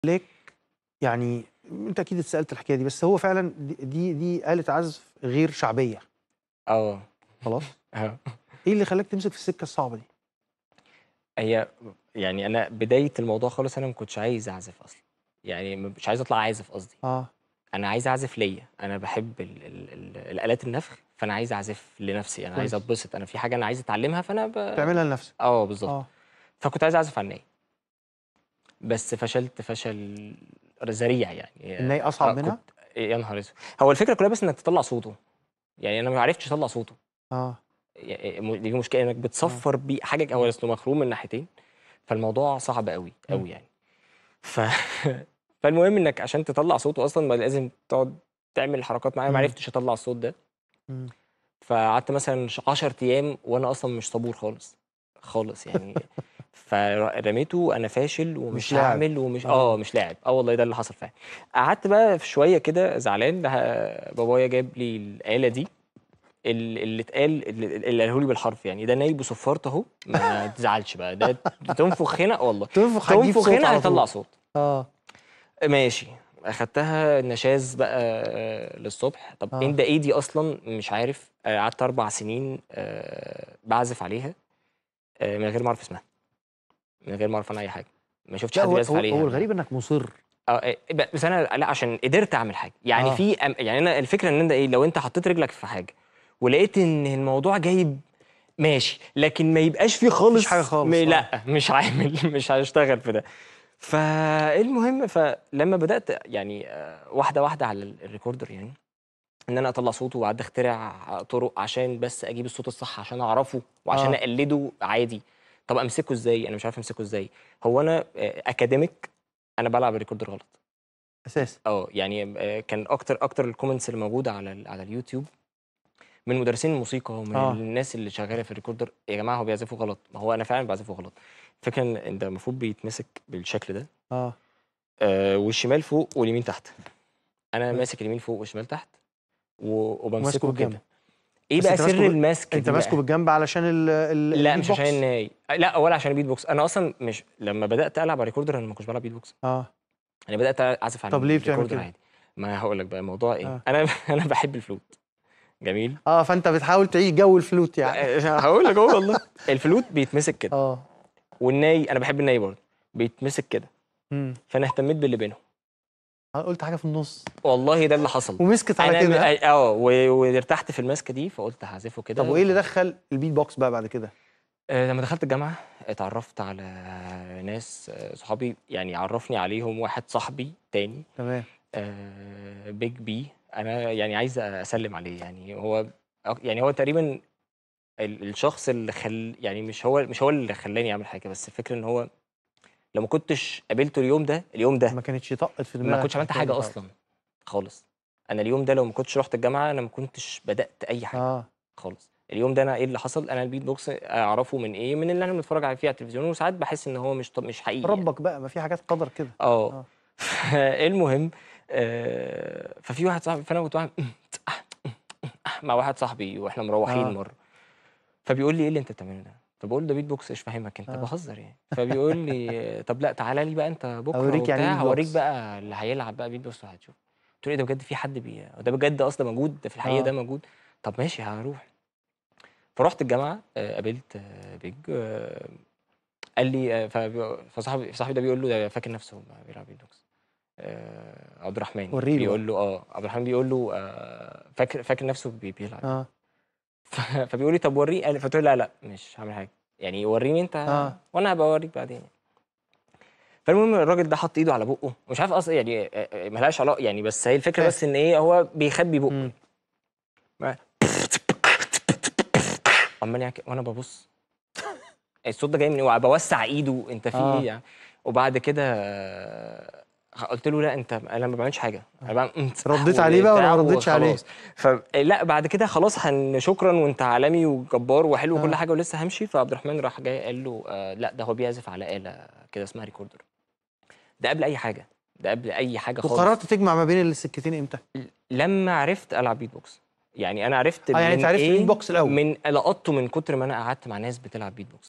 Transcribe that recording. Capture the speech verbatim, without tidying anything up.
ليك يعني أنت أكيد اتسألت الحكاية دي، بس هو فعلًا دي دي دي آلة عزف غير شعبية. آه. خلاص؟ آه. إيه اللي خلّاك تمسك في السكة الصعبة دي؟ هي يعني أنا بداية الموضوع خالص أنا ما كنتش عايز أعزف أصلًا، يعني مش عايز أطلع عازف قصدي، آه. أنا عايز أعزف ليّا، أنا باحب ال ال ال الآلات النفخ، فأنا عايز أعزف لنفسي، أنا عايز كويس. أتبسط، أنا في حاجة أنا عايز أتعلمها فأنا ب تعملها لنفسك. آه بالضبط، آه. فكنت عايز أعزف على الناي. بس فشلت فشل ذريع يعني الناي أصعب آه كنت منها؟ يا نهار أسود! هو الفكرة كلها بس إنك تطلّع صوته، يعني أنا ما عرفتش أطلّع صوته. آه. ي م دي المشكلة إنك آه. بتصفّر بيه حاجة هو أصله مخروم من ناحيتين، فالموضوع صعب أوي، إمم. أوي يعني. ف فالمهم إنك عشان تطلّع صوته أصلًا ما لازم تقعد تعمل حركات معيّنة، ما إمم. عرفتش أطلّع الصوت ده. إمم. فقعدت مثلًا ش عشر أيام وأنا أصلًا مش صبور خالص، خالص يعني فر رميته أنا فاشل مش ومش لاعب. هاعمل ومش آه، آه. مش لاعب، آه والله ده اللي حصل فعلًا. قعدت بقى في شوية كده زعلان ه بابايا جاب لي الآلة دي ال اللي اتقال ال اللي قاله لي بالحرف يعني ده ناي بصفارته أهو، ما تزعلش بقى ده تنفخ هنا آه والله، تنفخ هتجيب تنفخ صوت هنا على هيطلّع طول. صوت. آه. ماشي، أخدتها نشاز بقى للصبح، طب إن آه. ده إيه دي أصلًا مش عارف، آآ قعدت أربع سنين آآ باعزف عليها آآ من غير ما أعرف اسمها، من غير ما أعرف عنها أي حاجة، ما شُفتش لأ حد هو بيعزف هو هو عليها ما الغريب إنك مُصِر. آه آآ ب بس أنا لأ عشان قدرت أعمل حاجة، يعني آه. في أم يعني أنا الفكرة إن أنت إيه، لو أنت حطيت رجلك في حاجة ولقيت إن الموضوع جايب ماشي، لكن ما يبقاش في ما فيش حاجة خالص م خالص. آه. لأ، مش عامل مش هاشتغل في ده. فالمهم فلمّا بدأت يعني آآ واحدة، واحدة على ال الrecorder يعني، إن أنا أطلّع صوته وقعدت أخترع طُرق عشان بس أجيب الصوت الصح عشان أعرفه وعشان آه. أقلّده عادي. طَب أمسكه إزاي؟ أنا مش عارف أمسكه إزاي. هو أنا آآ academic أنا بالعب الrecorder غلط. أساسًا. آه، يعني آآ كان أكتر أكتر الcomments اللي موجودة على ال على اليوتيوب من مدرسين الموسيقى ومن آه. الناس اللي شغالة في الrecorder يا جماعة هو بيعزفوا غلط، ما هو أنا فعلًا باعزفه غلط. الفكرة إن إن ده المفروض بيتمسك بالشكل ده آه. آآ والشمال فوق واليمين تحت. أنا كويس. ماسك اليمين فوق والشمال تحت و وماسكه وبامسكه بالجنب. كده. إيه بس بقى أنت سر ماسكه ب المَسْك أنت دي ماسكه بقى؟ بالجنب علشان ال ال لأ مش عشان الbeatbox. الناي، لأ ولا عشان الbeatbox، أنا أصلًا مش لمّا بدأت ألعب على الrecorder أنا ما كنتش بالعب beatbox. آه. أنا بدأت أعزف طب ليه على بتعمل الrecorder كده؟ عادي. ما هاقول لك بقى الموضوع إيه، آه. أنا أنا باحب الفلوت، جميل؟ آه، فأنت بتحاول تعيش جو الفلوت يعني. آآ هاقول لك أهو والله. الفلوت بيتمسك كده، آه. والناي أنا باحب الناي برضه، بيتمسك كده، إمم. فأنا اهتميت باللي بينهم. أنا قُلت حاجة في النُص. والله ده اللي حصل. ومسكت على أنا م كده. ها؟ أ آه، و وارتحت في المَسكة دي فقُلت هاعزفه طب كده وإيه اللي وخلاص. دخّل الbeatbox بقى بعد كده؟ آآ لمّا دخلت الجامعة اتعرّفت على ناس صحابي، يعني عرّفني عليهم واحد صاحبي تاني تمام. آآ Big B، أنا يعني عايز أسلِّم عليه، يعني هو أك يعني هو تقريبًا ال الشخص اللي خل يعني مش هو مش هو اللي خلّاني أعمل حاجة، بس الفكرة إن هو لو ما كنتش قابلته اليوم ده، اليوم ده ما كانتش طقّت في ما دماغك كنتش عملت الحكاية دي حاجة خالص. أصلًا، خالص. أنا اليوم ده لو ما كنتش رُحت الجامعة أنا ما كنتش بدأت أي حاجة آه. خالص. اليوم ده أنا إيه اللي حصل، أنا الbeatbox أعرفه من إيه، من اللي أنا بنتفرّج عليه فيه على التلفزيون وساعات باحس إن هو مش ط مش حقيقي يعني. ربّك بقى، ما في حاجات قدر كده. آه. آه. فالمهم آآ ففي واحد صاحبي فأنا كنت باعمل مع واحد صاحبي وإحنا مروّحين آه. مرّة، فبيقول لي: "إيه اللي أنت بتعمله ده؟" فباقول له: "ده beatbox إيش فاهمك أنت." آه. باهزر يعني. فبيقول لي: "طب لأ تعالَ لي بقى أنت بُكرة أورّيك يعني وبتاع، إيه هاورّيك beatbox. بقى اللي هيلعب بقى beatbox وهتشوف." قُلت له: "إيه ده بجد في حد بي هو ده بجد أصلًا موجود، ده في الحقيقة ده آه. موجود؟" "طب ماشي هاروح." فرُحت الجامعة آآ قابلت Big قال لي فب فصاحبي فصاحبي ده بيقول له ده فاكر نَفْسه بيلعب beatbox. آآ عبد الرحمن ورّي له بيقول بقى. له آه، عبد الرحمن بيقول له آآ فاكر فاكر نَفْسه بي بيلعب يعني. آه. ف فبيقول لي: "طب ورّيه." قال فقُلت له: "لأ، لأ، مش هاعمل حاجة، يعني ورّيني أنت آه. وأنا هابقى أورّيك بعدين." فالمهم الراجل ده حَط إيده على بُقُّه، ومش عارف أصلًا يعني آآ ما لهاش علاقة يعني، بس هي الفكرة فاهم. بس إن إيه، هو بيخبّي بُقُّه إمم. يعني. ما عمّال يعمل كده وأنا بابُص الصوت ده جاي منين وباوسّع إيده، أنت في إيه آه. يا عم؟ وبعد كده ه قُلت له: "لأ أنت أنا ما باعملش حاجة، أنا آه. باعمل ردّيت عليه بقى والّا وبتاع ما ردّيتش وخلاص." عليه؟ ف لأ بعد كده خلاص هن شكرًا وأنت عالمي وجبّار وحلو وكل آه. حاجة ولسه هامشي، فعبد الرحمن راح جاي قال له: "آآ لأ ده هو بيعزف على آلة كده اسمها recorder." ده قبل أي حاجة، ده قبل أي حاجة خالص. وقررت تجمع ما بين السكتين إمتى؟ ل لمّا عرفت ألعب beatbox، يعني أنا عرفت آه، يعني أنت من عرفت إيه، الbeatbox الأول. من لقطته من كتر ما أنا قعدت مع ناس بتلعب beatbox.